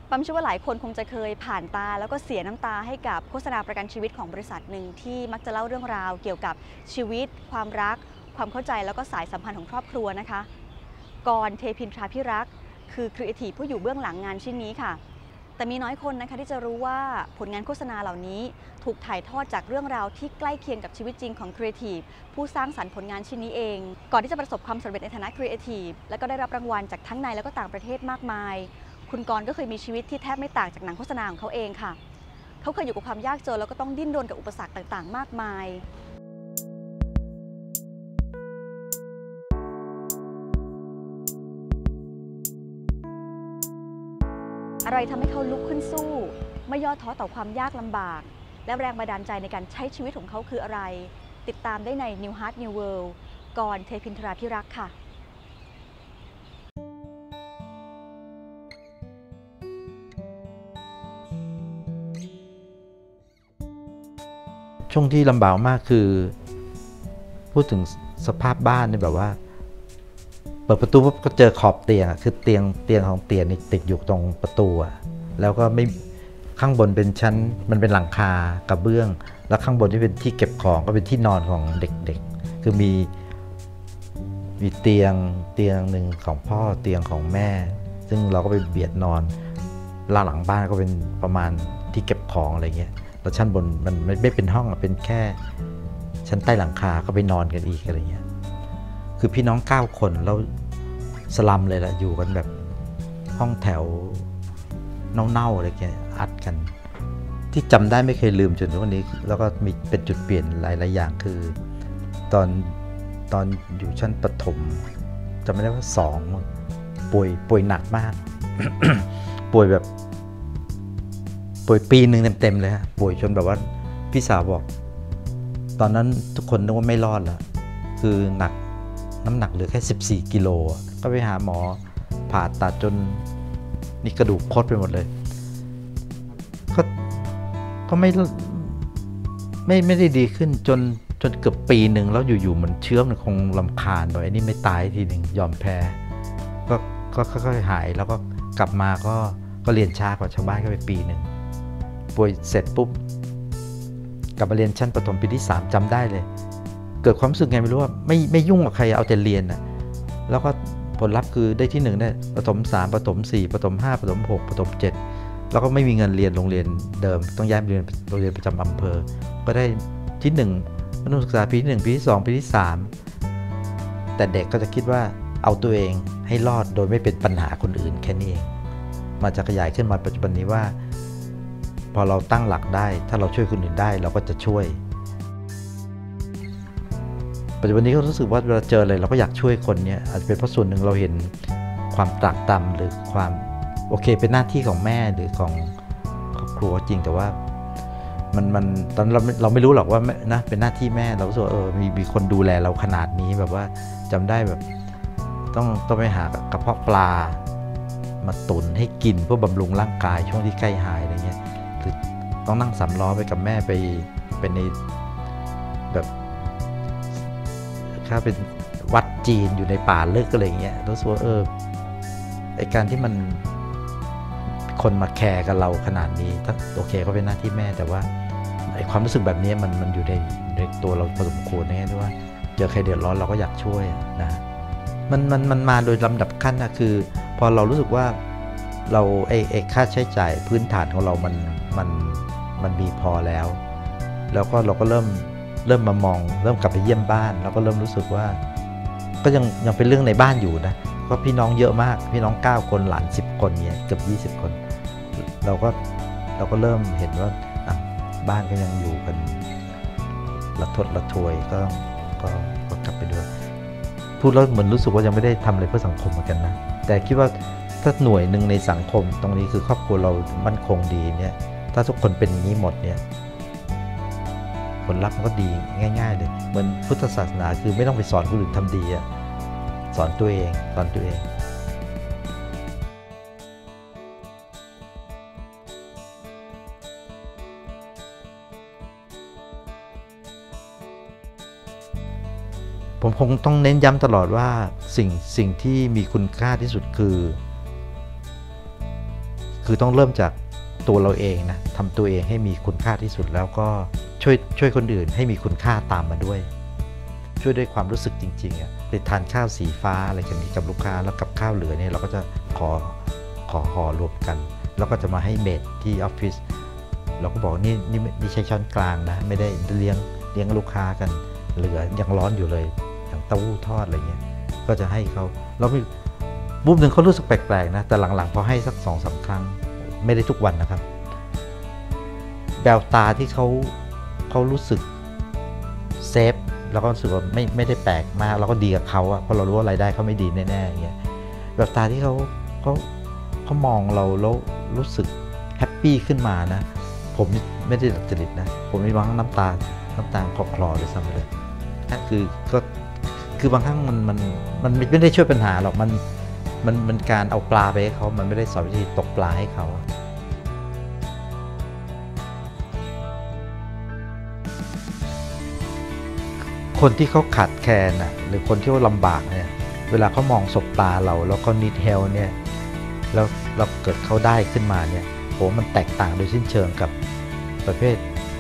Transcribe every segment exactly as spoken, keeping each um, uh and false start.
ปั๊มเชื่อว่าหลายคนคงจะเคยผ่านตาแล้วก็เสียน้ำตาให้กับโฆษณาประกันชีวิตของบริษัทหนึ่งที่มักจะเล่าเรื่องราวเกี่ยวกับชีวิตความรักความเข้าใจแล้วก็สายสัมพันธ์ของครอบครัวนะคะกร เทพินทราพิรักษ์คือครีเอทีฟผู้อยู่เบื้องหลังงานชิ้นนี้ค่ะแต่มีน้อยคนนะคะที่จะรู้ว่าผลงานโฆษณาเหล่านี้ถูกถ่ายทอดจากเรื่องราวที่ใกล้เคียงกับชีวิตจริงของครีเอทีฟผู้สร้างสรรค์ผลงานชิ้นนี้เองก่อนที่จะประสบความสำเร็จในฐานะครีเอทีฟและก็ได้รับรางวัลจากทั้งในและก็ต่างประเทศมากมายคุณกรก็เคยมีชีวิตที่แทบไม่ต่างจากหนังโฆษณาของเขาเองค่ะเขาเคยอยู่กับความยากจนแล้วก็ต้องดิ้นรนกับอุปสรรคต่างๆมากมายอะไรทำให้เขาลุกขึ้นสู้ไม่ย่อท้อต่อความยากลำบากและแรงบันดาลใจในการใช้ชีวิตของเขาคืออะไรติดตามได้ใน New Heart New World กร เทพินทราพิรักษ์ค่ะช่วงที่ลำบากมากคือพูดถึงสภาพบ้านนี่แบบว่าเปิดประตูปุ๊บก็เจอขอบเตียงคือเตียงเตียงของเตียงนี่ติดอยู่ตรงประตูแล้วก็ไม่ข้างบนเป็นชั้นมันเป็นหลังคากระเบื้องแล้วข้างบนที่เป็นที่เก็บของก็เป็นที่นอนของเด็กๆคือมีมีเตียงเตียงหนึ่งของพ่อเตียงของแม่ซึ่งเราก็ไปเบียดนอนหลังบ้านก็เป็นประมาณที่เก็บของอะไรเงี้ยแล้วชั้นบนมันไม่เป็นห้องเป็นแค่ชั้นใต้หลังคาก็ไปนอนกันอีกอะไรเงี้ยคือพี่น้องเก้าคนแล้วสลัมเลยแหละอยู่กันแบบห้องแถวเน่าๆอะไรเงี้ยอัดกันที่จำได้ไม่เคยลืมจนถึงวันนี้แล้วก็มีเป็นจุดเปลี่ยนหลายๆอย่างคือตอนตอนอยู่ชั้นประถมจำไม่ได้ว่าสองป่วยป่วยหนักมาก ป่วยแบบป่วยปีหนึ่งเต็มๆเลยฮะป่วยจนแบบว่าพี่สาวบอกตอนนั้นทุกคนนึกว่าไม่รอดแล้วคือหนักน้ำหนักเหลือแค่สิบสี่กิโลก็ไปหาหมอผ่าตัดจนนี่กระดูกคดไปหมดเลยก็ก็ไม่ไม่ไม่ได้ดีขึ้นจนจนเกือบปีหนึ่งแล้วอยู่ๆมันเชื้อมันคงรำคาญหน่อยอันนี้ไม่ตายทีหนึ่งยอมแพ้ก็ก็ค่อยๆหายแล้วก็กลับมาก็ก็เรียนช้ากว่าชาวบ้านก็ไปปีหนึ่งป่วยเสร็จปุ๊บกลับมาเรียนชั้นประถมปีที่สามจำได้เลยเกิดความรู้สึกไงไม่รู้ว่าไม่ไม่ยุ่งกับใครเอาแต่เรียนนะแล้วก็ผลลัพธ์คือได้ที่หนึ่งได้ประถมสามประถมสี่ประถมห้าประถมหกประถมเจ็ดแล้วก็ไม่มีเงินเรียนโรงเรียนเดิมต้องย้ายไปเรียนโรงเรียนประจำอำเภอก็ได้ที่หนึ่งมัธยมศึกษาปีที่หนึ่งปีที่สองปีที่สามแต่เด็กก็จะคิดว่าเอาตัวเองให้รอดโดยไม่เป็นปัญหาคนอื่นแค่นี้เองมาจะขยายขึ้นมาปัจจุบันนี้ว่าพอเราตั้งหลักได้ถ้าเราช่วยคนอื่นได้เราก็จะช่วยปัจจุบันนี้ก็รู้สึกว่าเวลาเจออะไรเราก็อยากช่วยคนเนี่ยอาจจะเป็นเพราะส่วนหนึ่งเราเห็นความตรากตรำหรือความโอเคเป็นหน้าที่ของแม่หรือของครอบครัวจริงแต่ว่ามันมันตอนเราเราไม่รู้หรอกว่านะเป็นหน้าที่แม่เรารู้สึกเออมีมีคนดูแลเราขนาดนี้แบบว่าจำได้แบบต้องต้องไปหากระเพาะปลามาตุนให้กินเพื่อบำรุงร่างกายช่วงที่ใกล้หายอะไรเงี้ยหรือต้องนั่งสำล้อไปกับแม่ไปเป็นในแบบถ้าเป็นวัดจีนอยู่ในป่าลึกอะไรเงี้ยรู้สึกว่าเออไอการที่มันคนมาแคร์กับเราขนาดนี้ถ้าโอเคก็เป็นหน้าที่แม่แต่ว่าไอความรู้สึกแบบนี้มันมันอยู่ในในตัวเราพอสมควรนะด้วยว่าเจอใครเดือดร้อนเราก็อยากช่วยนะมันมันมันมาโดยลำดับขั้นนะคือพอเรารู้สึกว่าเราไอไอค่าใช้จ่ายพื้นฐานของเรามันมันมันมีพอแล้วแล้วก็เราก็เริ่มเริ่มมามองเริ่มกลับไปเยี่ยมบ้านแล้วก็เริ่มรู้สึกว่าก็ยังยังเป็นเรื่องในบ้านอยู่นะก็พี่น้องเยอะมากพี่น้องเก้าคนหลานสิบคนเนี่ยเกือบยี่สิบคนเราก็เราก็เริ่มเห็นว่าบ้านก็ยังอยู่กันละทดละทวยก็ก็ก็กลับไปด้วยพูดแล้วเหมือนรู้สึกว่ายังไม่ได้ทำอะไรเพื่อสังคมเหมือนกันนะแต่คิดว่าถ้าหน่วยหนึ่งในสังคมตรงนี้คือครอบครัวเรามั่นคงดีเนี่ยถ้าทุกคนเป็นอย่างนี้หมดเนี่ยผลลัพธ์มันก็ดีง่ายๆเลยเหมือนพุทธศาสนาคือไม่ต้องไปสอนคนอื่นทำดีอะสอนตัวเองสอนตัวเองผมคงต้องเน้นย้ำตลอดว่าสิ่งสิ่งที่มีคุณค่าที่สุดคือคือต้องเริ่มจากตัวเราเองนะทำตัวเองให้มีคุณค่าที่สุดแล้วก็ช่วยช่วยคนอื่นให้มีคุณค่าตามมาด้วยช่วยด้วยความรู้สึกจริงๆอ่ะไปทานข้าวสีฟ้าอะไรกันนี้กับลูกค้าแล้วกับข้าวเหลือเนี่ยเราก็จะขอขอห่อรวมกันแล้วก็จะมาให้เมดที่ออฟฟิศเราก็บอกนี่นี่นี่ใช้ช้อนกลางนะไม่ได้เลี้ยงเลี้ยงลูกค้ากันเหลือยังร้อนอยู่เลยอย่างเต้าหู้ทอดอะไรเงี้ยก็จะให้เขาแล้วมุมหนึ่งเขารู้สึกแปลกๆนะแต่หลังๆพอให้สักสองสามครั้งไม่ได้ทุกวันนะครับแววตาที่เขาเขารู้สึกเซฟแล้วก็รู้สึกว่าไม่ไม่ได้แปลกมากแล้วก็ดีกับเขาอะเพราะเรารู้ว่ารายได้เขาไม่ดีแน่ๆอย่างเงี้ยแววตาที่เขาเขาเขามองเราแล้วรู้สึกแฮปปี้ขึ้นมานะผมไม่ได้ดัดจริตนะผมมีบางน้ำตาน้ำตาคลอคลอเลยซ้ำเลยนั่นคือก็คือบางครั้งมันมันมันไม่ได้ช่วยปัญหาหรอกมันมันมันการเอาปลาไปให้เขามันไม่ได้สอนวิธีตกปลาให้เขาคนที่เขาขาดแคลนน่ะหรือคนที่เขาลำบากเนี่ยเวลาเขามองศพตาเราแล้วเขานิดเฮลเนี่ยแล้วเราเกิดเขาได้ขึ้นมาเนี่ยโหมันแตกต่างโดยสิ้นเชิงกับประเภท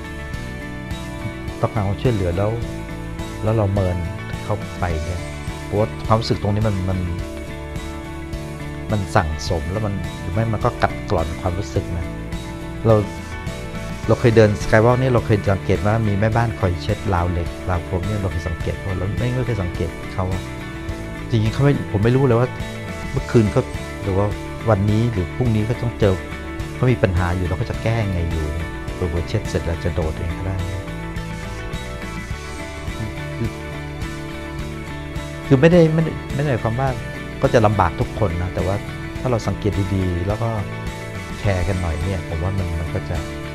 ต้องการความช่วยเหลือแล้วแล้วเราเมินเขาไปเนี่ยเพราะความรู้สึกตรงนี้มันมันมันสั่งสมแล้วมันหรือไม่มันก็กัดกร่อนความรู้สึกนะเราเราเคยเดินสกายวอล์กนี่เราเคยสังเกตว่ามีแม่บ้านคอยเช็ดราวเหล็กราวพรมเนี่ยเราเคยสังเกตเพราะเราไม่ไม่เคยสังเกตเขาจริงๆเขาไม่ผมไม่รู้เลยว่าเมื่อคืนเขาหรือว่าวันนี้หรือพรุ่งนี้เขาต้องเจอเขามีปัญหาอยู่เราก็จะแก้ไงอยู่ตัวเช็ดเสร็จแล้วจะโดดเองก็ได้คือคือไม่ได้ไม่ได้ไม่ได้หมายความว่าก็จะลำบากทุกคนนะแต่ว่าถ้าเราสังเกตดีๆแล้วก็แคร์กันหน่อยเนี่ยผมว่ามันมันก็จะ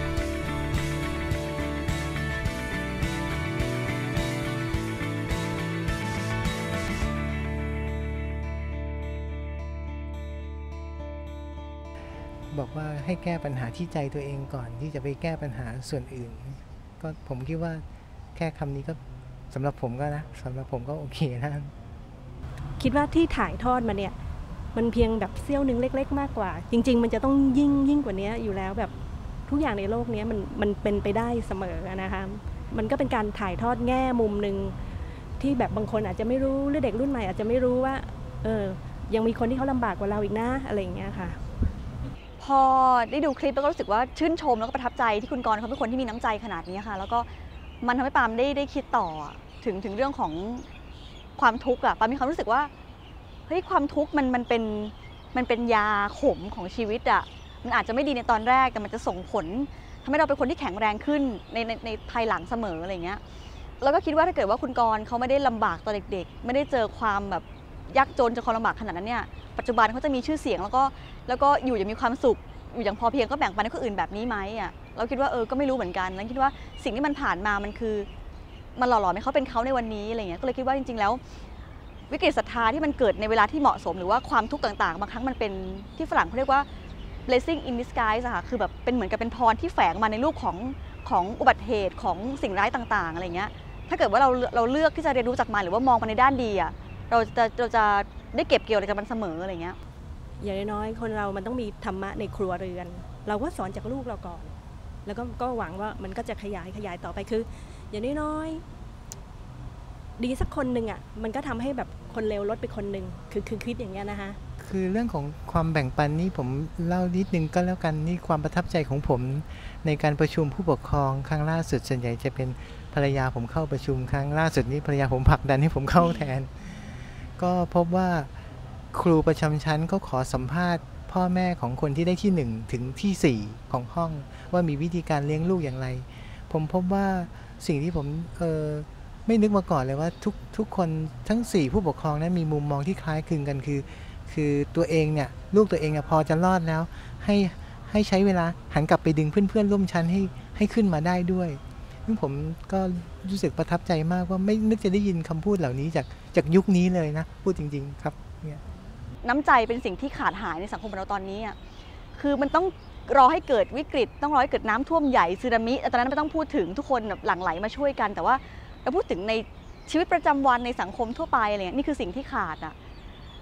บอกว่าให้แก้ปัญหาที่ใจตัวเองก่อนที่จะไปแก้ปัญหาส่วนอื่นก็ผมคิดว่าแค่คำนี้ก็สำหรับผมก็นะสำหรับผมก็โอเคนะคิดว่าที่ถ่ายทอดมาเนี่ยมันเพียงแบบเสี้ยวนึงเล็กๆมากกว่าจริงๆมันจะต้องยิ่งยิ่งกว่านี้อยู่แล้วแบบทุกอย่างในโลกนี้มันมันเป็นไปได้เสมอนะคะมันก็เป็นการถ่ายทอดแง่มุมหนึ่งที่แบบบางคนอาจจะไม่รู้หรือเด็กรุ่นใหม่อาจจะไม่รู้ว่าเออยังมีคนที่เขาลำบากกว่าเราอีกนะอะไรอย่างเงี้ยค่ะพอได้ดูคลิปแล้วก็รู้สึกว่าชื่นชมแล้วก็ประทับใจที่คุณกรณ์เขาเป็นคนที่มีน้ำใจขนาดนี้ค่ะแล้วก็มันทำให้ปามได้ได้คิดต่อถึงถึงเรื่องของความทุกข์อะปามมีความรู้สึกว่าเฮ้ยความทุกข์มันมันเป็นมันเป็นยาขมของชีวิตอะมันอาจจะไม่ดีในตอนแรกแต่มันจะส่งผลทำให้เราเป็นคนที่แข็งแรงขึ้นในในในภายหลังเสมออะไรเงี้ยแล้วก็คิดว่าถ้าเกิดว่าคุณกรณ์เขาไม่ได้ลำบากตอนเด็กๆไม่ได้เจอความแบบยากจนจนความลำบากขนาดนั้นเนี่ยปัจจุบันเขาจะมีชื่อเสียงแล้วก็แล้วก็อยู่อย่างมีความสุขอยู่อย่างพอเพียงก็แบ่งปันให้คนอื่นแบบนี้ไหมอ่ะเราคิดว่าเออก็ไม่รู้เหมือนกันแล้วคิดว่าสิ่งที่มันผ่านมามันคือมันหล่อหลอมให้เขาเป็นเขาในวันนี้อะไรเงี้ยก็เลยคิดว่าจริงๆแล้ววิกฤตศรัทธาที่มันเกิดในเวลาที่เหมาะสมหรือว่าความทุกข์ต่างๆบางครั้งมันเป็นที่ฝรั่งเขาเรียกว่า blessing in disguise อะค่ะคือแบบเป็นเหมือนกับเป็นพรที่แฝงมาในรูปของของอุบัติเหตุของสิ่งร้ายต่างๆอะไรเงี้ยถ้าเกิดว่าเราเราเลือกที่จะเรียนรู้จากมันหรือว่ามองมันในด้านดีอะเราจะเราจะได้เก็บเกี่ยวอะไรจากมันเสมออะไรเงี้ยอย่างน้อยๆคนเรามันต้องมีธรรมะในครัวเรือนเราก็สอนจากลูกเราก่อนแล้วก็ก็หวังว่ามันก็จะขยายขยายต่อไปคืออย่างน้อยๆดีสักคนหนึ่งอ่ะมันก็ทำให้แบบคนเลวลดไปคนหนึ่งคือคือคิดอย่างเงี้ยนะคะคือเรื่องของความแบ่งปันนี่ผมเล่านิดนึงก็แล้วกันนี่ความประทับใจของผมในการประชุมผู้ปกครองครั้งล่าสุดส่วนใหญ่จะเป็นภรรยาผมเข้าประชุมครั้งล่าสุดนี้ภรรยาผมผลักดันให้ผมเข้าแทนก็พบว่าครูประจำชั้นก็ขอสัมภาษณ์พ่อแม่ของคนที่ได้ที่หนึ่งถึงที่สี่ของห้องว่ามีวิธีการเลี้ยงลูกอย่างไรผมพบว่าสิ่งที่ผมเออไม่นึกมาก่อนเลยว่าทุกทุกคนทั้งสี่ผู้ปกครองนั้นมีมุมมองที่คล้ายคลึงกันคือคือตัวเองเนี่ยลูกตัวเองเนี่ยพอจะรอดแล้วให้ให้ใช้เวลาหันกลับไปดึงเพื่อนๆร่วมชั้นให้ให้ขึ้นมาได้ด้วยซึ่งผมก็รู้สึกประทับใจมากว่าไม่นึกจะได้ยินคำพูดเหล่านี้จากจากยุคนี้เลยนะพูดจริงๆครับเนี่ยน้ำใจเป็นสิ่งที่ขาดหายในสังคมเราตอนนี้อ่ะคือมันต้องรอให้เกิดวิกฤตต้องรอให้เกิดน้ำท่วมใหญ่สึนามิตอนนั้นไม่ต้องพูดถึงทุกคนแบบหลั่งไหลมาช่วยกันแต่ว่าเราพูดถึงในชีวิตประจำวันในสังคมทั่วไปอะไรเงี้ยนี่คือสิ่งที่ขาดอ่ะท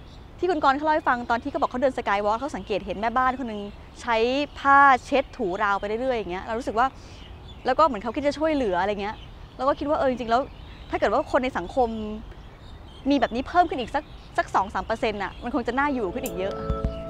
ที่คุณกรณ์เขาเล่าให้ฟังตอนที่เขาบอกเขาเดินสกายวอล์กเขาสังเกตเห็นแม่บ้านคนหนึ่งใช้ผ้าเช็ดถูราวไปเรื่อยๆอย่างเงี้ยเรารู้สึกว่าแล้วก็เหมือนเขาคิดจะช่วยเหลืออะไรเงี้ยเราก็คิดว่าเออจริงๆแล้วถ้าเกิดว่าคนในสังคมมีแบบนี้เพิ่มขึ้นอีกสักสักสองสามเปอร์เซ็นต์อ่ะมันคงจะน่าอยู่ขึ้นอีกเยอะ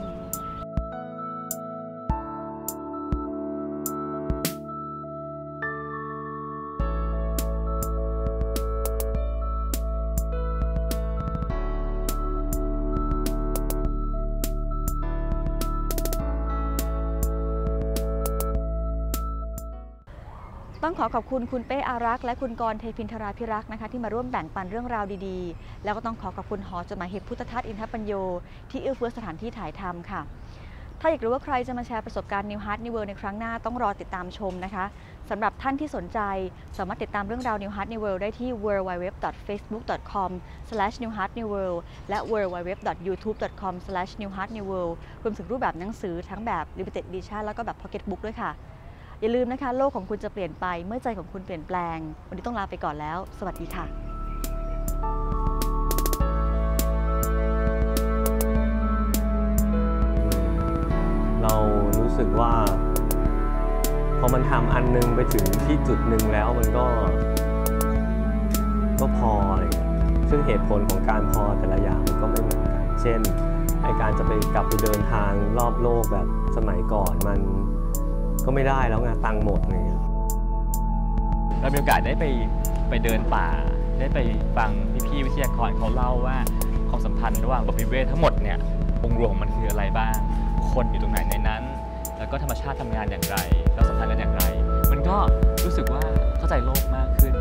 ต้องขอขอบคุณคุณเป้อารักษ์และคุณกรณ์เทพินทราภิรักษ์นะคะที่มาร่วมแบ่งปันเรื่องราวดีๆแล้วก็ต้องขอขอบคุณหอจดหมายเหตุพุทธทาสอินทปัญโยที่เอื้อเฟื้อสถานที่ถ่ายทำค่ะถ้าอยากรู้ว่าใครจะมาแชร์ประสบการณ์ New Heart New World ในครั้งหน้าต้องรอติดตามชมนะคะสำหรับท่านที่สนใจสามารถติดตามเรื่องราว New Heart New World ได้ที่ ดับเบิลยู ดับเบิลยู ดับเบิลยู ดอท เฟซบุ๊ก ดอท คอม สแลช นิว ฮาร์ท นิว เวิลด์ และ ดับเบิลยู ดับเบิลยู ดับเบิลยู ดอท ยูทูบ ดอท คอม สแลช นิว ฮาร์ท นิว เวิลด์ รวมถึงรูปแบบหนังสือทั้งแบบ Limited Edition แล้วก็แบบ Pocket Book ด้วยค่ะอย่าลืมนะคะโลกของคุณจะเปลี่ยนไปเมื่อใจของคุณเปลี่ยนแปลงวันนี้ต้องลาไปก่อนแล้วสวัสดีค่ะเรารู้สึกว่าพอมันทำอันนึงไปถึงที่จุดหนึ่งแล้วมันก็ก็พออะไรเงี้ยซึ่งเหตุผลของการพอแต่ละอย่างมันก็ไม่เหมือนกันเช่นไอการจะไปกลับไปเดินทางรอบโลกแบบสมัยก่อนมันก็ไม่ได้แล้วไงตังค์หมดเลยเรามีโอกาสได้ไปไปเดินป่าได้ไปฟังพี่ๆวิทยากรเขาเล่าว่าความสัมพันธ์ระหว่างระบบนิเวศทั้งหมดเนี่ยองค์รวมมันคืออะไรบ้างคนอยู่ตรงไหนในนั้นแล้วก็ธรรมชาติทำงานอย่างไรเราสัมพันธ์กันอย่างไรมันก็รู้สึกว่าเข้าใจโลกมากขึ้น